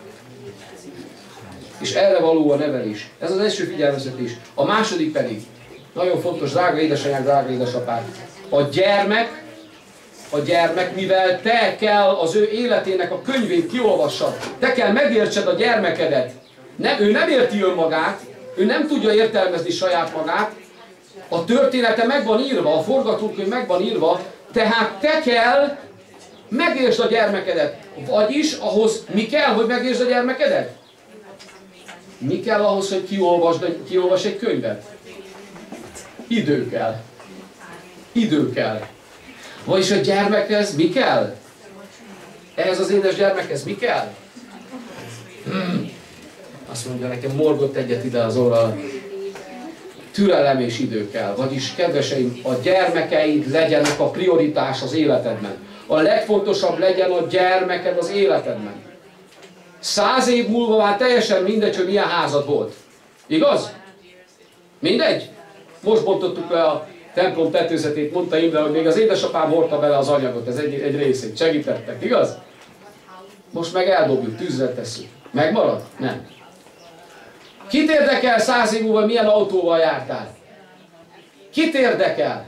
És erre való a nevelés. Ez az első figyelmeztetés. A második pedig, nagyon fontos, drága édesanyák, drága édesapák, a gyermek, a gyermek, mivel te kell az ő életének a könyvét kiolvassad, te kell megértsed a gyermekedet. Nem, ő nem érti önmagát, ő nem tudja értelmezni saját magát, a története meg van írva, a forgatókönyv meg van írva, tehát te kell megértsd a gyermekedet. Vagyis ahhoz mi kell, hogy megértsd a gyermekedet? Mi kell ahhoz, hogy kiolvasd, kiolvas egy könyvet? Idő kell. Idő kell. Vagyis a gyermekhez mi kell? Ehhez az édes gyermekhez mi kell? Hmm. Azt mondja nekem, morgott egyet ide az orral. Türelem és idő kell. Vagyis, kedveseim, a gyermekeid legyenek a prioritás az életedben. A legfontosabb legyen a gyermeked az életedben. Száz év múlva már teljesen mindegy, hogy milyen házad volt. Igaz? Mindegy? Most bontottuk le a templom tetőzetét, mondta Imre, hogy még az édesapám hordta bele az anyagot, ez egy, egy részét, segítettek, igaz? Most meg eldobjuk, tűzre tesszük. Megmarad? Nem. Kit érdekel száz év múlva, milyen autóval jártál? Kit érdekel?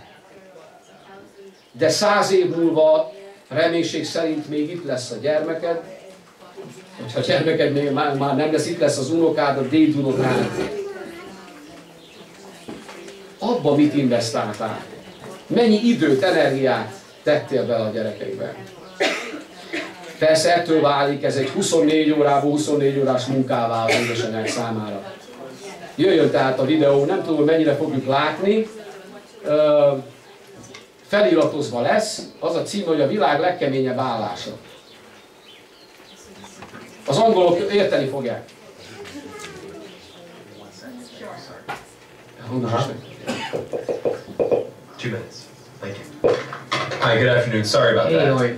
De száz év múlva reménység szerint még itt lesz a gyermeked, hogyha a gyermeked még már, már nem lesz, itt lesz az unokád, a dédunokád. Abba mit investáltál? Mennyi időt, energiát tettél bele a gyerekeidbe? Persze ettől válik ez egy huszonnégy órából huszonnégy órás munkává az édesanyák számára. Jöjjön tehát a videó, nem tudom, mennyire fogjuk látni. Feliratozva lesz, az a cím, hogy a világ legkeményebb állása. Az angolok érteni fogják. Uh-huh. Two minutes. Thank you. Hi, good afternoon. Sorry about that. Hey,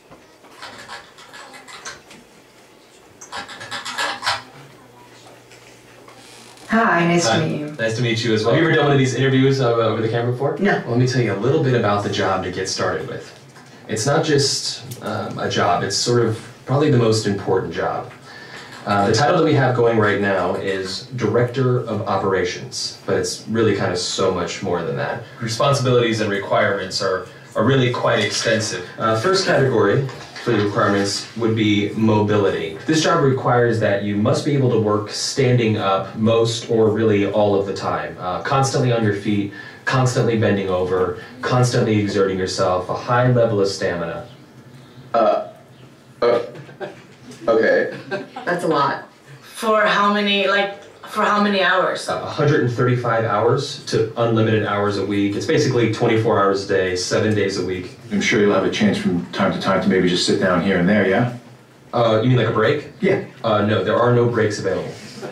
Hi, nice Hi. to meet you. Nice to meet you as well. Have you ever done one of these interviews uh, over the camera before? No. Well, let me tell you a little bit about the job to get started with. It's not just um, a job, it's sort of probably the most important job. Uh, the title that we have going right now is Director of Operations, but it's really kind of so much more than that. Responsibilities and requirements are, are really quite extensive. Uh, first category for the requirements would be mobility. This job requires that you must be able to work standing up most or really all of the time, uh, constantly on your feet, constantly bending over, constantly exerting yourself, a high level of stamina. Uh, uh, okay. That's a lot. For how many, like, for how many hours? Uh, one hundred thirty-five hours to unlimited hours a week. It's basically twenty-four hours a day, seven days a week. I'm sure you'll have a chance from time to time to maybe just sit down here and there, yeah? Uh, you mean like a break? Yeah. Uh, no, there are no breaks available.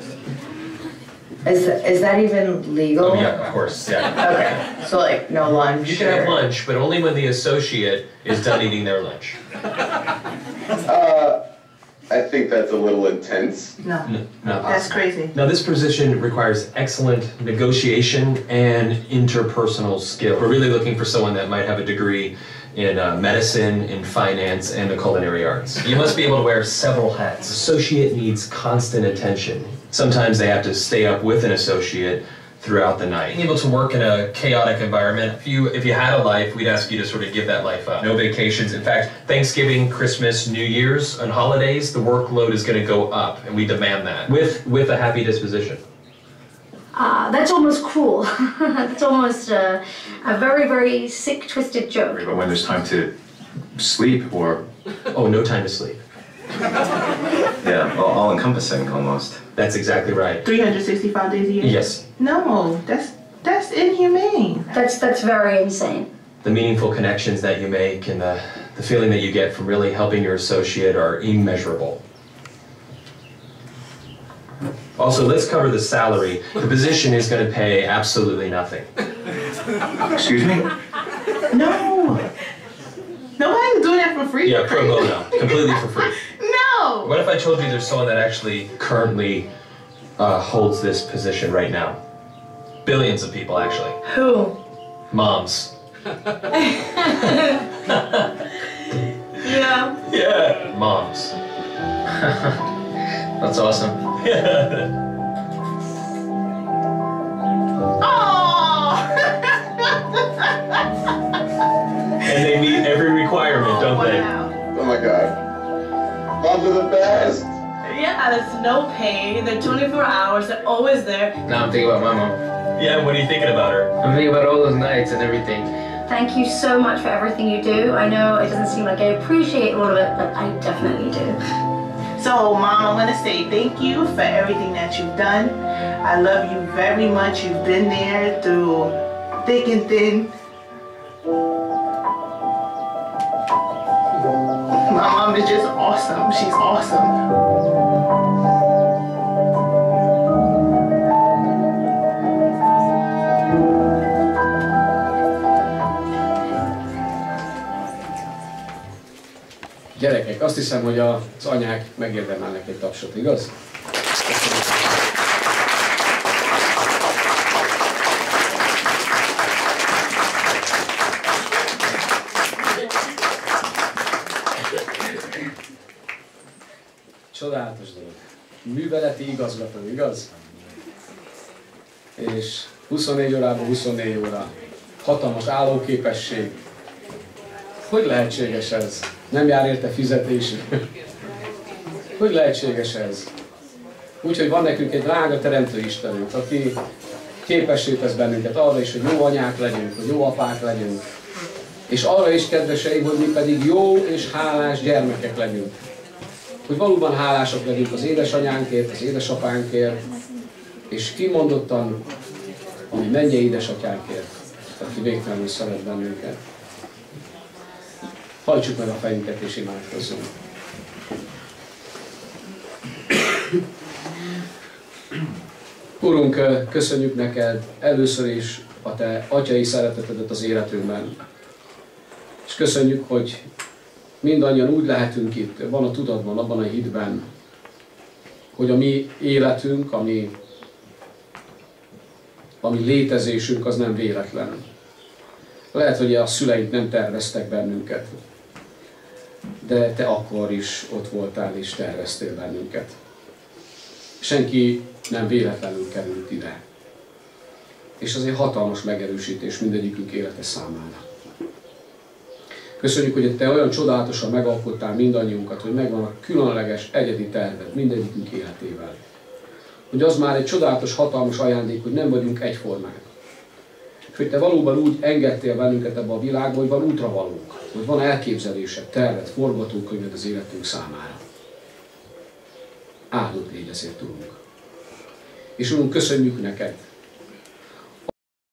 Is, is that even legal? Oh yeah, of course, yeah. Okay, so like no lunch? You can have or- lunch, but only when the associate is done eating their lunch. Uh, I think that's a little intense. No, No, not that's possible. crazy. Now, this position requires excellent negotiation and interpersonal skill. We're really looking for someone that might have a degree in uh, medicine, in finance, and the culinary arts. You must be able to wear several hats. Associate needs constant attention. Sometimes they have to stay up with an associate throughout the night. Being able to work in a chaotic environment, if you if you had a life, we'd ask you to sort of give that life up. No vacations. In fact, Thanksgiving, Christmas, New Year's, and holidays, the workload is going to go up, and we demand that with with a happy disposition. Uh, that's almost cruel. That's almost uh, a very, very sick, twisted joke. But when there's time to sleep or... Oh, no time to sleep. Yeah, all, all encompassing almost. That's exactly right. three hundred sixty-five days a year? Yes. No, that's that's inhumane. That's that's very insane. The meaningful connections that you make and the, the feeling that you get from really helping your associate are immeasurable. Also, let's cover the salary. The position is going to pay absolutely nothing. Excuse me? No. Nobody's doing that for free. Yeah, pro bono, completely for free. No. What if I told you there's someone that actually currently uh, holds this position right now? Billions of people, actually. Who? Moms. Yeah. Yeah, moms. That's awesome. Oh. And they meet every requirement, don't they? Wow. Oh my God. Moms are the best. Yeah, there's no pay. They're twenty-four hours. They're always there. Now I'm thinking about my mom. Yeah, what are you thinking about her? I'm thinking about all those nights and everything. Thank you so much for everything you do. I know it doesn't seem like I appreciate all of it, but I definitely do. So, Mom, I want to say thank you for everything that you've done. I love you very much. You've been there through thick and thin. My mom is just awesome. She's awesome. Gyerekek, azt hiszem, hogy az anyák megérdemelnek egy tapsot, igaz? Csodálatos dolog. Műveleti igazgató, igaz? És huszonnégy órában huszonnégy óra. Hatalmas állóképesség. Hogy lehetséges ez? Nem jár érte fizetés. Hogy lehetséges ez? Úgyhogy van nekünk egy drága teremtő Istenünk, aki képessé tesz bennünket arra is, hogy jó anyák legyünk, hogy jó apák legyünk. És arra is, kedveseim, hogy mi pedig jó és hálás gyermekek legyünk. Hogy valóban hálásak legyünk az édesanyánkért, az édesapánkért, és kimondottan a mi mennyei édesatyánkért, aki végtelenül szeret bennünket. Hajtsuk meg a fejünket és imádkozzunk. Urunk, köszönjük neked először is a te atyai szeretetedet az életünkben. És köszönjük, hogy mindannyian úgy lehetünk itt, van a tudatban, abban a hitben, hogy a mi életünk, a mi, a mi létezésünk az nem véletlen. Lehet, hogy a szüleink nem terveztek bennünket, de te akkor is ott voltál és terveztél bennünket. Senki nem véletlenül került ide. És az egy hatalmas megerősítés mindegyikünk élete számára. Köszönjük, hogy te olyan csodálatosan megalkottál mindannyiunkat, hogy megvan a különleges, egyedi terved mindegyikünk életével. Hogy az már egy csodálatos, hatalmas ajándék, hogy nem vagyunk egyformák. És hogy te valóban úgy engedtél bennünket ebbe a világba, hogy van útravalónk, hogy van elképzelésed, terved, forgatókönyved az életünk számára. Áldott légy ezért, Urunk. És Urunk, köszönjük neked,